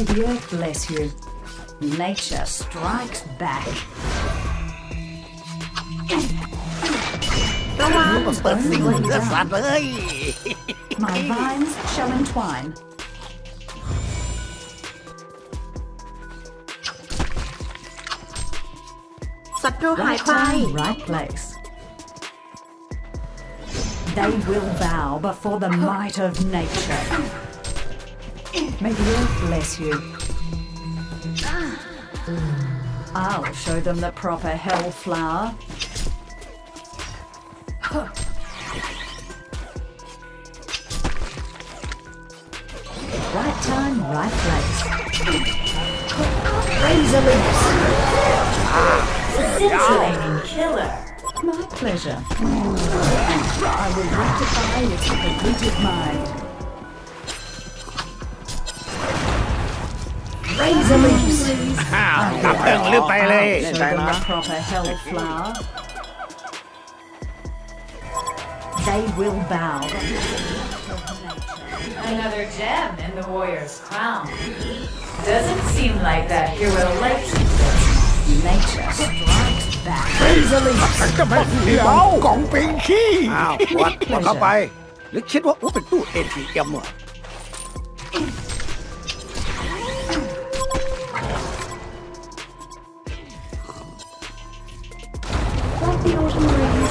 May the earth bless you. Nature strikes back. ระวังเปิดสิ่งเลือดสัตว์เลย My vines shall entwine. ศัตรูหาย Right ไป time, right place. They will bow before the might of nature. May the earth bless you. I'll show them the proper hellflower. Right time, right place. Razor leaps. Scintillating killer. My pleasure. I will rectify its polluted mind. Razor leaps. ดับเพลิงลืมไปเลย Show them the proper hellflower. They will bow. Another gem in the warrior's crown. Doesn't seem like that hero likes it. Nature strikes back. Razor leaps. จะไม่เดี๋ยวกล่องปิงขี้อ้าววัดเข้าไปหรือคิดว่าเป็นตู้ ATM เหรอ Like the autumn breeze.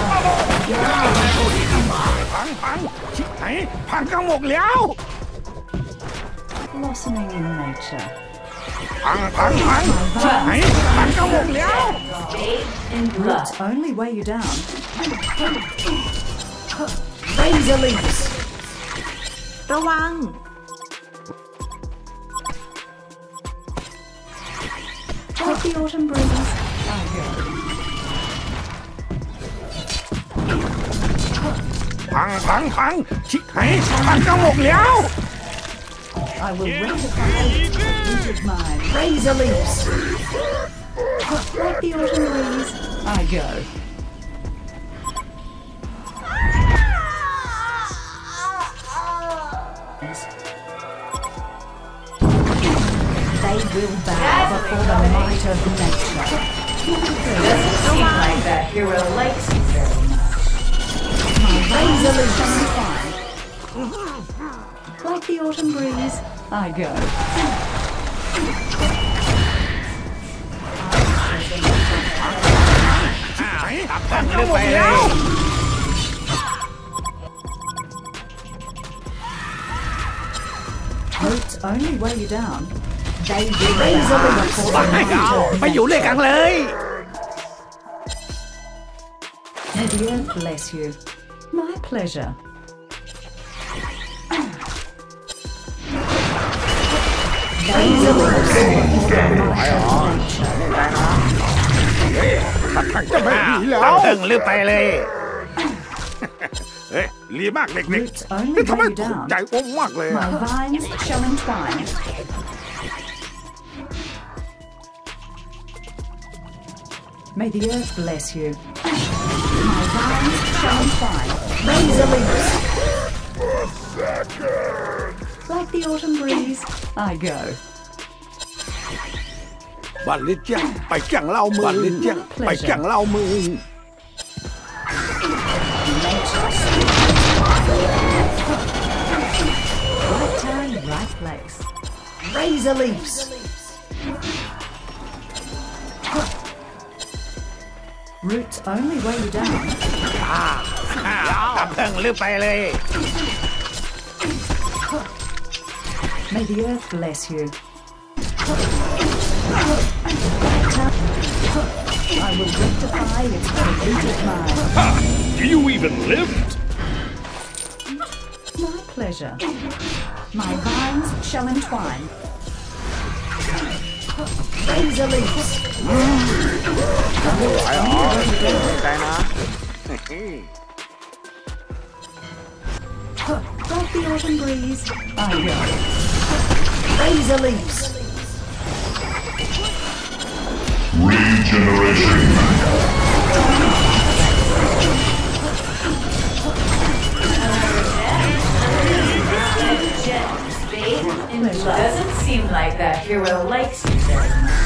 พังชิบหายพังกันหมดแล้ว Blossoming in nature. พังชิบหายพังกันหมดแล้ว Bathed in blood. Roots only weigh you down. Razor leaps. ระวัง Like the autumn breeze. พังชิบหายพังกันหมดแล้ว I will rectify its polluted mind. Razor leaps. Like the autumn breeze. I go. They will bow before the might of nature. Doesn't seem like that hero likes it very much. My razor leaps fine. Like the autumn breeze, I go. Roots only weigh you down. They will bow before the might of ไปอยู่ด้วยกันเลย May the earth bless you. My pleasure. Razor leaps. จะไม่ดีแล้วเพลิงลืมไปเลยเฮ้ยรีมากเด็ก Roots ๆ only นี่ทำไม weigh you ถูก down. ใจอ้วมมากเลย My vines shall entwine. May the earth bless you. My vines shall entwine. Razor leaps. Like the autumn breeze, I go. บัลลิเจียงไปแก่งเล่ามือบัลลิเจียงไปแก่งเล่ามือ Right time, right place. Razor leaps. Roots only weigh you down. ดับเพลิงลืมไปเลย May the earth bless you. I will rectify its polluted mind. Do you even lift? My pleasure. My vines shall entwine. Razor leaps. ใจนะ Like the autumn breeze, I go. Razor leaps. Regeneration. Gems bathed in blood. Doesn't seem like hero likes you very much.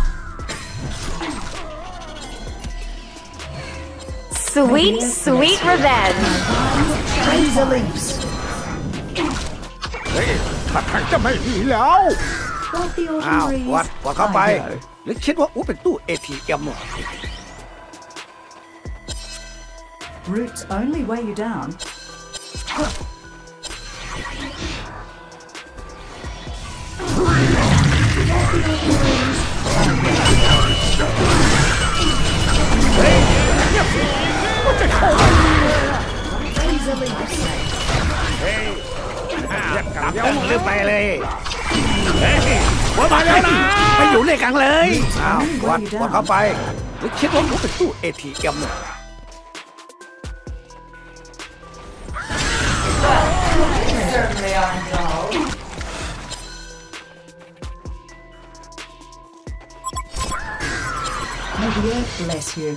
Sweet, sweet revenge. Razor leaps. เฮ้ยถ้าทางจะไม่ดีแล้ว What the อ้าว autumn วัด breeze. เข้าไป I go. หรือคิดว่าเป็นตู้ ATM เหรอ Roots only weigh you down. Razor leaps. ตามกันลืมไปเลยเฮ้ยหัวมาแล้วนะไปอยู่ในกลางเลยอ้าววัดเข้าไปหรือคิดว่าเป็นตู้ ATM เหรอ Certainly aren't dull. May the earth bless you.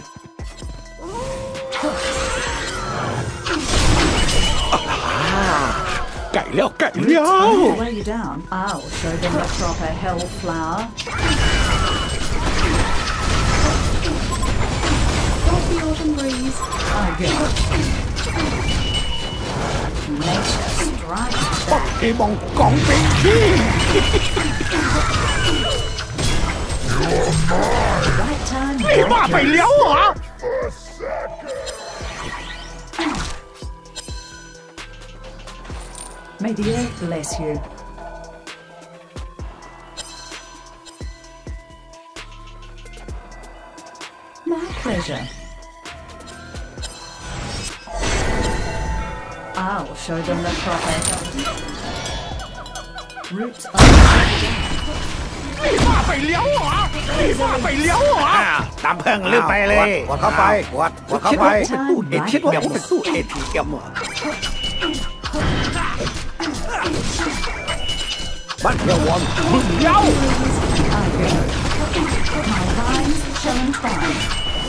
ไก่แล้วไก่แล้ว Only weigh you down. I'll show them the proper hell flower. Like the autumn breeze, I go. Nature strikes ป๊อก back. เกมองกองเป็นขี้ Right time, นี่บ้า right ไป place. แล้วเหรอ May the earth bless you. My pleasure. I'll show them the proper roots are นี่บ้าไปแล้วเหรอนี่บ้าไปแล้วเหรอตามเพิ่งลืมไปเลยวัดเข้าไปวัดเข้าไปคิดว่าเป็นตู้ ATM เหรอบ้านเดียววอนมึงเย้า I go. My vines shall entwine.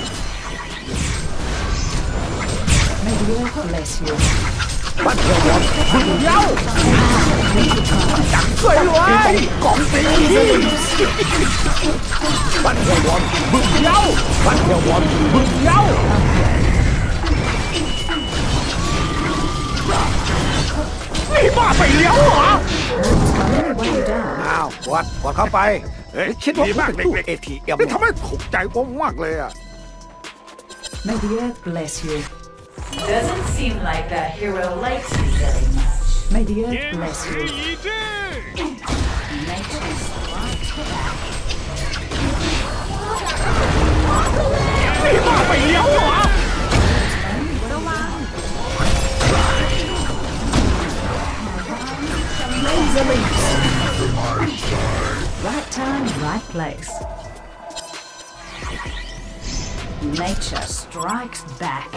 May the earth bless you. บ้านเดียววอนมึงเย้าจังสวยรวยกองเป็นขี้บ้านเดียววอนมึงเย้าบ้านเดียววอนมึงเย้านี่บ้าไปแล้วเหรอ Only weigh you down. อ้าววัดเข้าไปคิดว่าเป็นตู้ ATM นี่ทำให้ถูกใจผมมากเลยอ่ะ May the earth bless you. Doesn't seem like that hero likes you very much. May the earth bless you. Nature strikes back. นี่บ้าไปแล้วเหรอ Razor leaps. Right time, right place. Nature strikes back.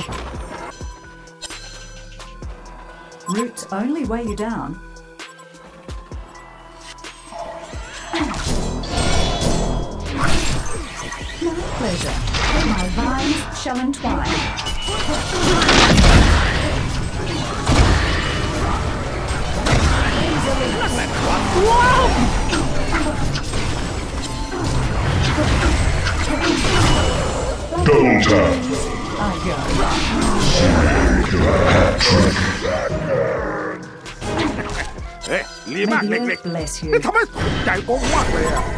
Roots only weigh you down. My pleasure. My vines shall entwine. Double tap. I go. เฮ้ยลี May มาก the เล็ earth ก bless ๆ you. นี่ทำให้ถูกใจผมมากเลยอ่ะ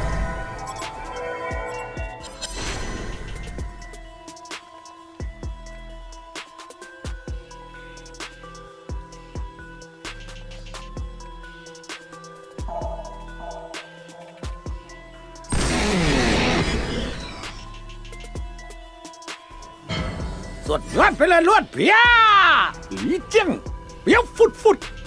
สุดยอดไปเลยล้วนเพียหลีเจิ้งเปียวฟุด